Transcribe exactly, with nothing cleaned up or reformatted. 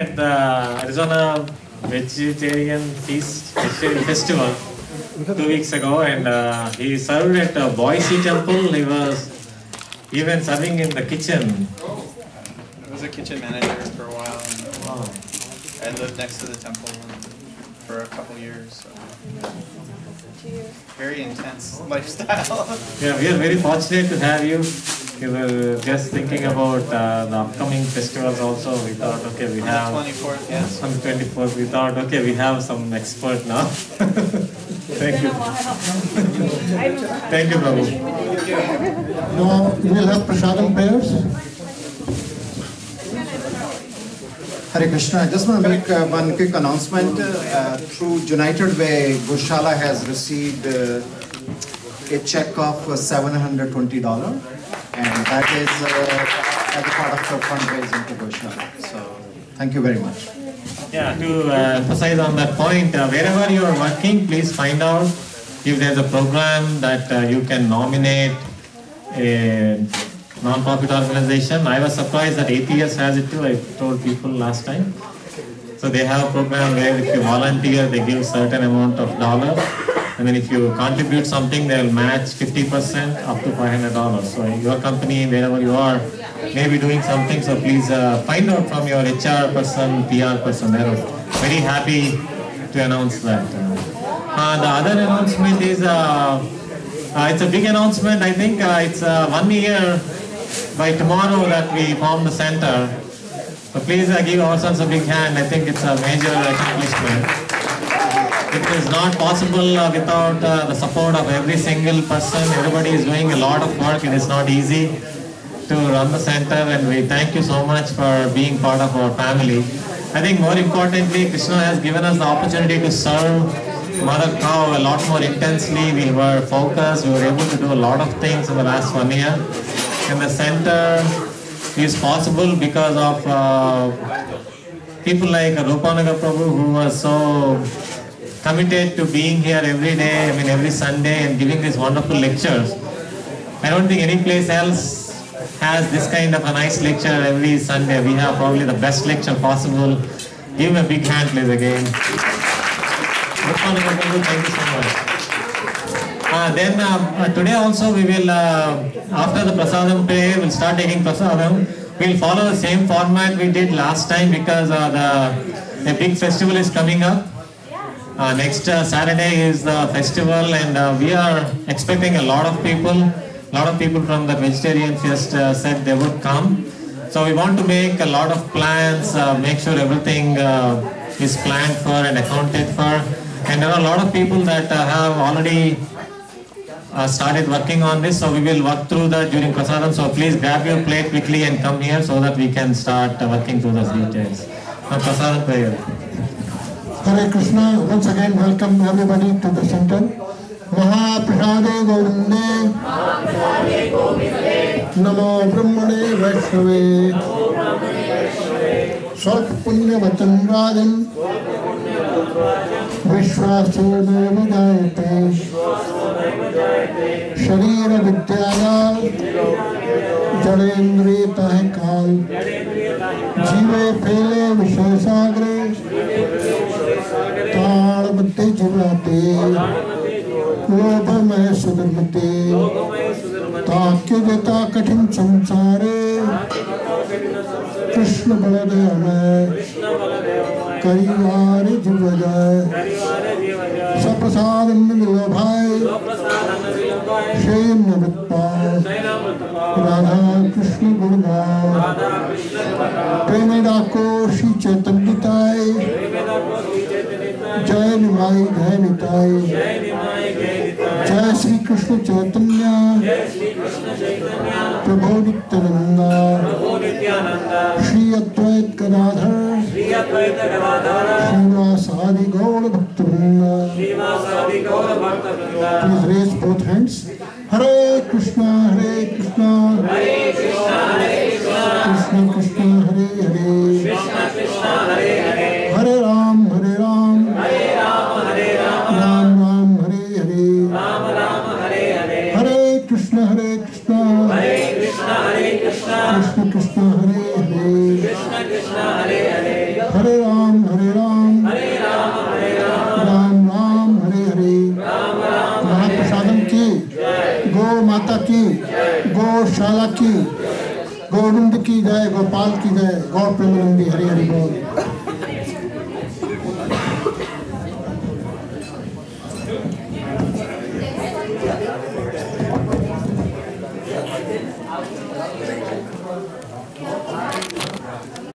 At the Arizona Vegetarian Feast Vegetarian Festival two weeks ago, and uh, he served at uh, Boise Temple. He was even serving in the kitchen. I was a kitchen manager for a while, and Wow. I lived next to the temple for a couple years. So. Very intense lifestyle. Yeah, we are very fortunate to have you. We were just thinking about uh, the upcoming festivals also. We thought, okay, we On have... the twenty-fourth, yes. On the twenty-fourth, we thought, okay, we have some expert now. Thank you. Thank you, Prabhu. Now we will have prasadam prayers. Hare Krishna. I just want to make uh, one quick announcement. Uh, through United Way, Goshala has received uh, a check of uh, seven hundred twenty dollars, and that is uh, as a part of the fundraising to Goshala. So, thank you very much. Yeah, to uh, emphasize on that point, uh, wherever you are working, please find out if there's a program that uh, you can nominate a non-profit organization. I was surprised that A P S has it too. I told people last time. So they have a program where if you volunteer, they give certain amount of dollars, and then if you contribute something, they will match fifty percent up to five hundred dollars. So your company, wherever you are, may be doing something. So please uh, find out from your H R person, P R person. They're very happy to announce that. Uh, the other announcement is, uh, uh, it's a big announcement. I think uh, it's uh, one year by tomorrow that we form the center. So please uh, give ourselves a big hand. I think it's a major accomplishment. It is not possible uh, without uh, the support of every single person. Everybody is doing a lot of work. It is not easy to run the center, and we thank you so much for being part of our family. I think more importantly, Krishna has given us the opportunity to serve Mother Cow a lot more intensely. We were focused. We were able to do a lot of things in the last one year. And the center is possible because of uh, people like Rupanaga Prabhu, who was so committed to being here every day, I mean every Sunday, and giving these wonderful lectures. I don't think any place else has this kind of a nice lecture every Sunday. We have probably the best lecture possible. Give him a big hand, please, again. Rupanaga Prabhu, thank you so much. Uh, then uh, uh, today also we will, uh, after the prasadam prayer, we'll start taking prasadam. We'll follow the same format we did last time because uh, the, the big festival is coming up. Uh, next uh, Saturday is the festival, and uh, we are expecting a lot of people. A lot of people from the Vegetarian Fest uh, said they would come. So we want to make a lot of plans, uh, make sure everything uh, is planned for and accounted for. And there are a lot of people that uh, have already Uh, started working on this, so we will work through that during prasadam. So please grab your plate quickly and come here so that we can start uh, working through those details. Now prasadam prayer. Hare Krishna. Once again, welcome everybody to the center. Mahaprasade Govinde, Namo Brahmane Vaishnave, Swarp Punya Vachan Rajan, Vishwasena Vidayate, Sharira Vidyaya, Jadendriya Tahikal, Jive Phele Vishesagre, Tal Bhatti Jivate, Lobha Maya Sudharmate, Takya Jata Katin Samsare, Krishna Baladeva, Karivari Jivajay, Saprasadam Nilabhai, Shayan Navitpal, Radha Krishna Gurudar, Premedako Shri Chaitanya, Jai Nimai Jai Nitai, Jai Shri Krishna Chaitanya, Prabhu Nityananda, Shri Advait Gadadhar, Srivasadi Gaura Bhaktivinoda. Please raise both hands. Hare Krishna, Hare Krishna, Hare Krishna, Hare Krishna, Krishna Krishna, Hare Hare, Krishna Krishna, Hare Hare, Hare Ram, Hare Ram, Hare Ram, Hare Ram, Ram Ram, Hare Hare, Ram Ram, Hare Hare, Hare Krishna, Hare Krishna, Hare Krishna, Hare Krishna, Krishna Krishna, Hare Hare, Krishna Krishna, Hare Hare. हरे राम हरे राम राम राम हरे हरे। महाप्रसादम की, गौ माता की, गौशाला की, गोविंद की जय, गोपाल की जय, गौ प्रेमानंदी हरे हरे बोल।